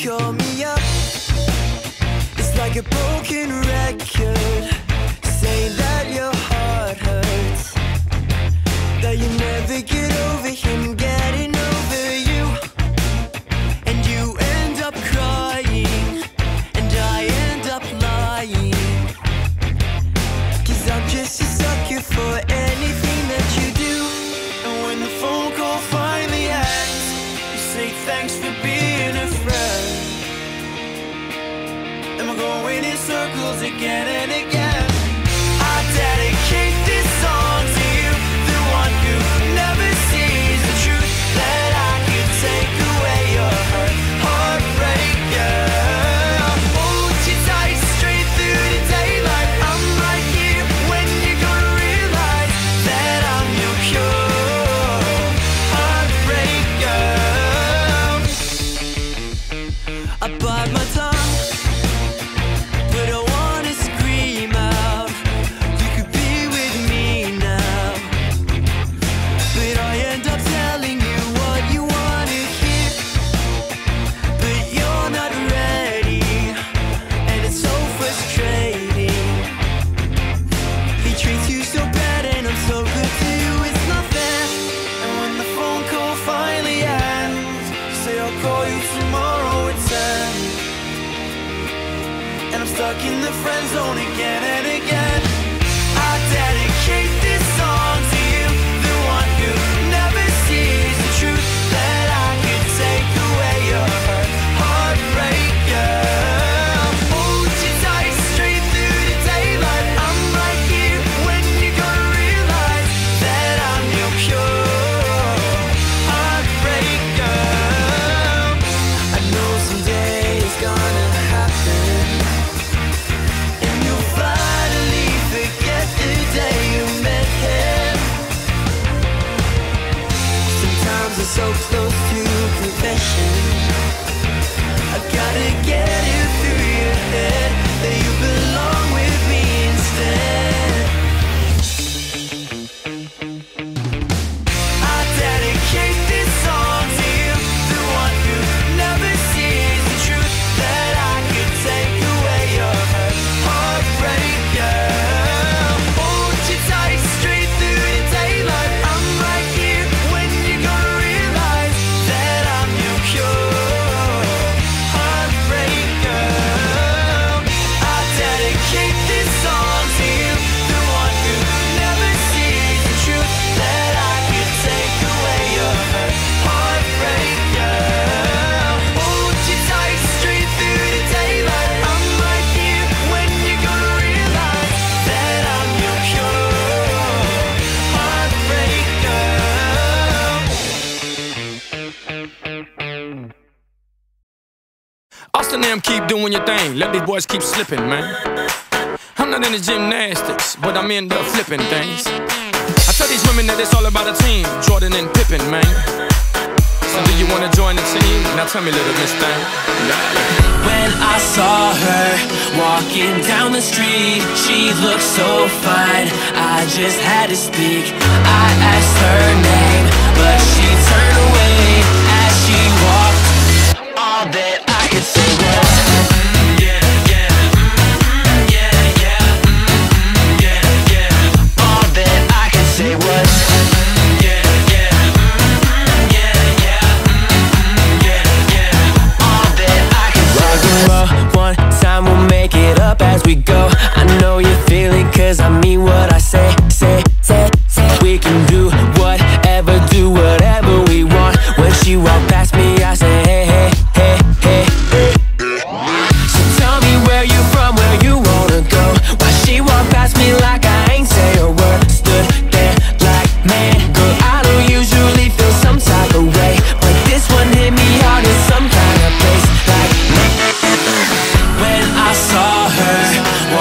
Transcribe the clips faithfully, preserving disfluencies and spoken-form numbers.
call me up. It's like a broken record, saying that your heart hurts, that you never get over him getting over you. And you end up crying, and I end up lying, 'cause I'm just a sucker for anything that you do. And when the phone call finally ends, you say thanks for being a friend. And we're going in circles again and again. I dedicate this song to you, the one who never sees the truth, that I could take away your hurt, heartbreak, yeah. Hold you tight straight through the daylight. I'm right here when you're gonna realize that I'm your cure, heartbreak, yeah. I bite my tongue, but I wanna scream out. You could be with me now, but I end up telling you what you wanna hear. But you're not ready, and it's so frustrating. He treats you so bad and I'm so good to you, it's not fair. And when the phone call finally ends, you say I'll call you tomorrow at ten. And I'm stuck in the friend zone again and again. I dedicate this song to you, the one who never sees the truth, that I could take away your hurt, heartbreak, yeah. Hold you tight straight through the daylight. I'm right here when you're gonna realize that I'm your cure, heartbreak, yeah. I know someday it's gonna happen, and you'll finally forget the day you met him. Sometimes it's so close to confession. I gotta get it through your head that you belong with me instead. I dedicate this song to you, the one who never sees the truth, that I could take away your hurt, heartbreak, yeah. Hold you tight straight through the daylight. I'm right here when you're gonna realize that I'm your cure, heartbreak, girl. I dedicate this song to you, the one who never sees the truth, that I could take away your hurt, heartbreak, girl. Hold you tight straight through the daylight. I'm right here when you're gonna realize that I'm your cure, heartbreak, girl. Austin them keep doing your thing, let these boys keep slipping, man. I'm not into gymnastics, but I'm into flipping things. I tell these women that it's all about a team, Jordan and Pippen, man. So do you wanna join the team? Now tell me, little miss thing. When I saw her walking down the street, she looked so fine, I just had to speak. I asked her name, but she turned away as she walked. All that I could say was mm, yeah, yeah, mm, yeah, yeah, mm, yeah, yeah. All that I could say was mm, yeah, yeah, mm, yeah, yeah, mm, yeah, yeah. All that I could say was rock and roll, one time we'll make it up as we go. I know you feel it 'cause I mean what I say, say, say, say. We can do whatever, do whatever we want. When she walked past me, I say hey, hey, hey, hey, hey. So tell me where you from, where you wanna go. Why she walked past me like I ain't say a word. Stood there like, man, girl, I don't usually feel some type of way, but this one hit me hard in some kind of place. Like when I saw her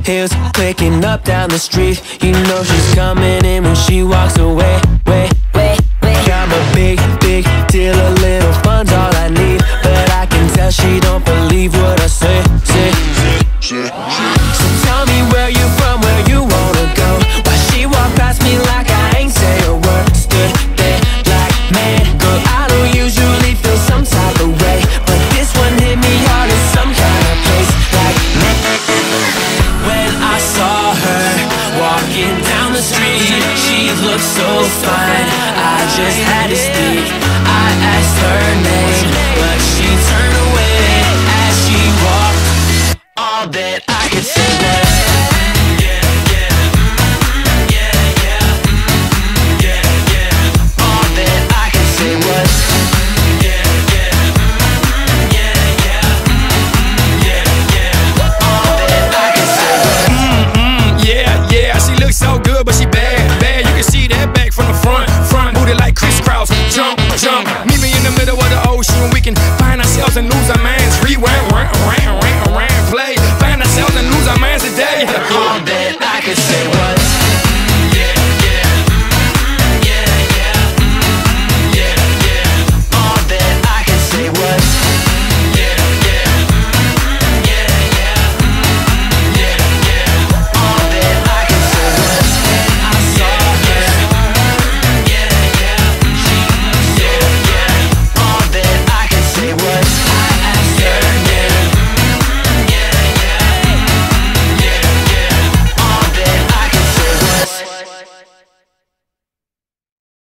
heels clicking up down the street. You know she's coming in when she walks away. Wait, wait, wait. I'm a big, big deal, a little fun's all I need, but I can tell she don't believe what I say. Say, say, say. So tell me where you from, where you wanna go. Why she walk past me like I ain't say a word. Stood there like, man, girl, I don't usually feel some type of way, but this one hit me hard in some kind of place. Like, man. When I saw her walking down the street, she looked so fine, I just had to speak. I asked her name, but she turned away as she walked. All that I could say was, yeah, yeah, yeah, yeah, yeah, yeah. All that I could say was, yeah, yeah, yeah, yeah, yeah, yeah. All that I could say was, Mm-mm, yeah, yeah, she looks so good, but she bad, bad. You can see that back from the front, front. Booty like crisscross, jump, jump. Meet me in the middle of the ocean, we can find ourselves and lose our minds. Rewind, rewind, rewind.